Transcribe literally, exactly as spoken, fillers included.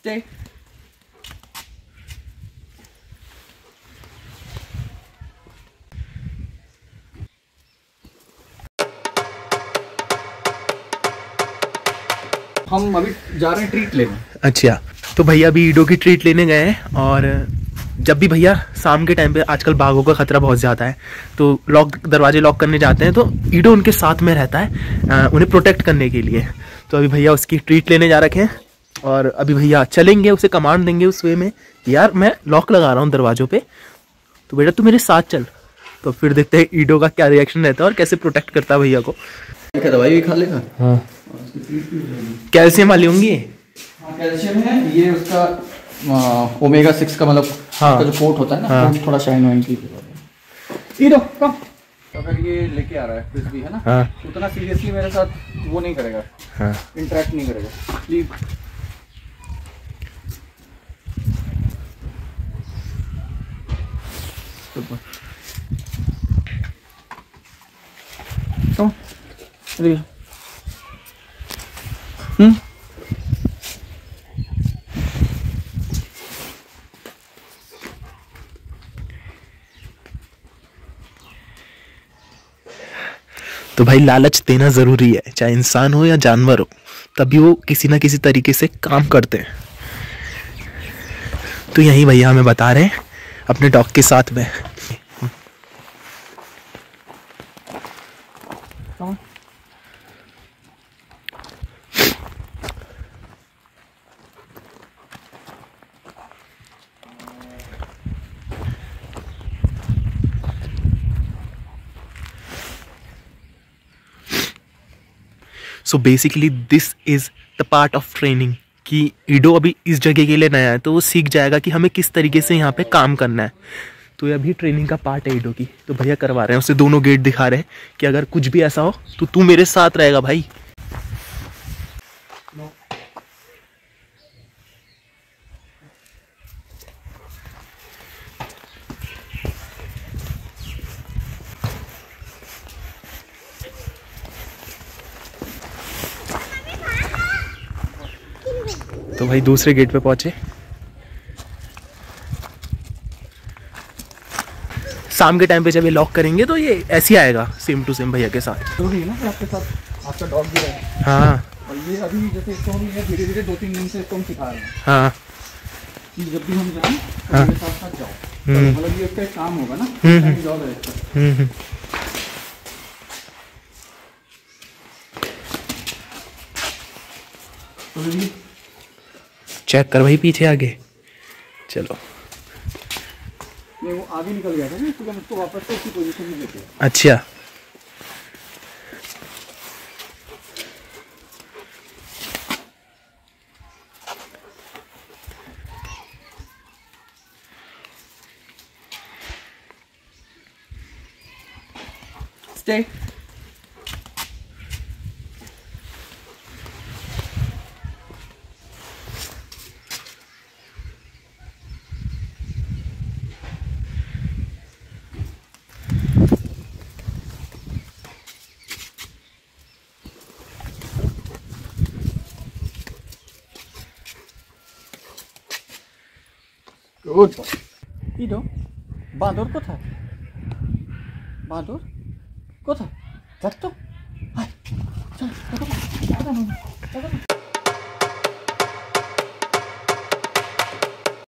Stay. हम अभी जा रहे हैं ट्रीट लेने। अच्छा, तो भैया अभी ईडो की ट्रीट लेने गए हैं। और जब भी भैया शाम के टाइम पे, आजकल बाघों का खतरा बहुत ज़्यादा है, तो लॉक दरवाजे लॉक करने जाते हैं तो ईडो उनके साथ में रहता है आ, उन्हें प्रोटेक्ट करने के लिए। तो अभी भैया उसकी ट्रीट लेने जा रखे हैं और अभी भैया चलेंगे, उसे कमांड देंगे उस वे में, यार मैं लॉक लगा रहा हूँ दरवाजों पे, तो बेटा तू मेरे साथ चल। तो फिर देखते हैं ईडो का क्या रिएक्शन रहता है और कैसे प्रोटेक्ट करता है भैया को। दवाई भी खा लेगा। हाँ, कैल्शियम वाली होंगी। हाँ, कैल्शियम है ये, उसका ओमेगा सिक्स का मतलब हाँ, जो कोट होता है ना, हाँ, थोड़ा शाइन वाइन की। ईडो कम। अगर ये लेके आ रहा है फ्रिस्बी है ना, हाँ, उतना सीरियसली मेरे साथ वो नहीं करेगा, हाँ, इंटरेक्ट नहीं करेगा प्लीज। तो हम्म तो भाई लालच देना ज़रूरी है, चाहे इंसान हो या जानवर हो, तभी वो किसी ना किसी तरीके से काम करते हैं। तो यही भैया हमें बता रहे हैं अपने डॉग के साथ में। So basically this is the part of training कि ईडो अभी इस जगह के लिए नया है, तो वो सीख जाएगा कि हमें किस तरीके से यहाँ पे काम करना है। तो ये अभी ट्रेनिंग का पार्ट है ईडो की। तो भैया करवा रहे हैं, उसे दोनों गेट दिखा रहे हैं कि अगर कुछ भी ऐसा हो तो तू मेरे साथ रहेगा भाई। तो भाई दूसरे गेट पे पहुंचे। शाम के टाइम पे जब ये लॉक करेंगे तो ये ऐसे ही आएगा सेम टू सेम भैया के साथ। जरूरी है ना कि आपके साथ आपका डॉग भी रहे। हाँ, और ये अभी जैसे इसको हम धीरे धीरे दो तीन दिन से इसको हम सिखा रहे हैं। हाँ, कि जब भी हम जाएं तो हाँ, मेरे साथ साथ जाओ, मतलब ये उसका एक काम होगा ना, जॉब है इसका। हम्म तो चेक कर भाई पीछे आगे। चलो, नहीं वो आगे निकल गया था ना, इसलिए हम उसको वापस से उसी पोजीशन में लेते हैं। अच्छा, Stay. Good. Ido, বাঁদর কোথায়? বাঁদর কোথায়? দেখ তো। আয়, চল, দেখো, দেখো, দেখো।